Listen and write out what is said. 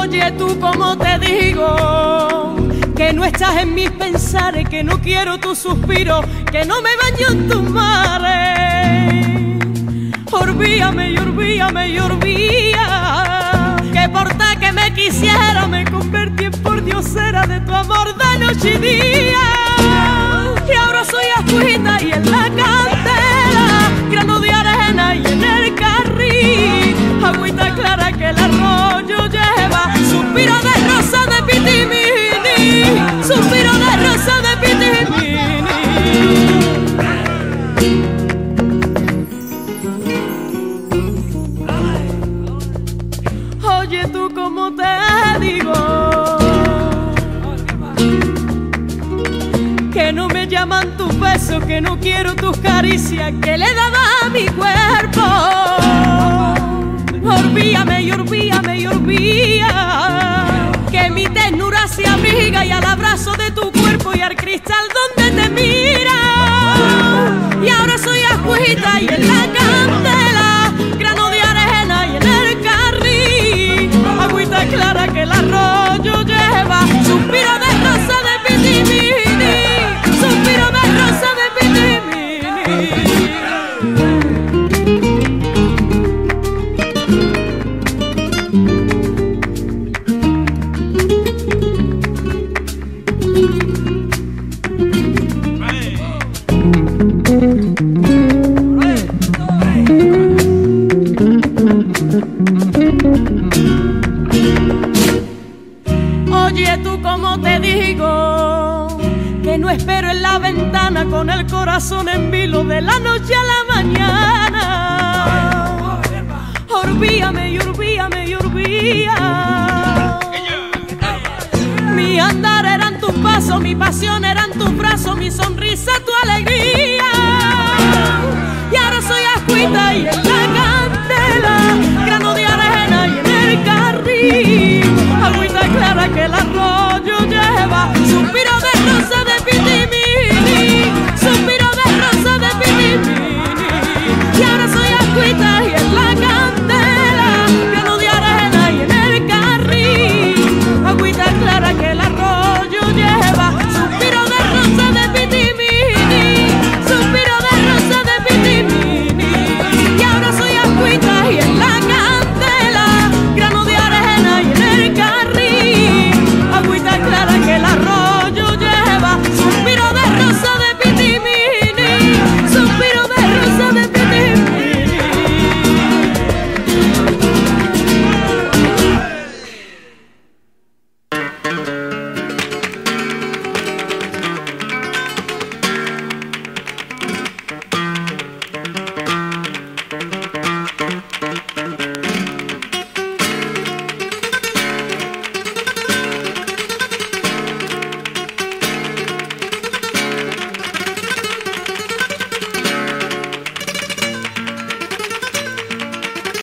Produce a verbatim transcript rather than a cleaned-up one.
Oye, tú, como te digo, que no estás en mis pensares, que no quiero tu suspiro, que no me baño en tus mares. Olvídame y olvídame y olvida, que por tal que me quisiera me convertí en pordiosera de tu amor de noche y día. Y ahora soy agüita y en la candela, grano de arena y en el carril, agüita clara que el arroyo lleva, suspiro de rosa de pitimini, suspiro de rosa de pitimini. Oye, tú, como te digo, que no me llaman tus besos, que no quiero tus caricias, que le daba a mi cuerpo. Olvídame y olvídame y olvida, que mi ternura se abriga y al abrazo de tu cuerpo y al cristal donde te mira. Y ahora soy agüita y en la candela, grano de arena y en el carril, agüita clara que el arroyo lleva, suspiro de rosa de pitimini, suspiro de rosa de pitimini. Oye, tú, como te digo, que no espero en la ventana con el corazón en vilo de la noche a la mañana. Olvídame y olvídame y olvida, mi andar eran tus pasos, mi pasión eran tus brazos, mi sonrisa tu alegría. Y ahora soy agüita y en la candela, grano de arena y en el carril, agüita clara que la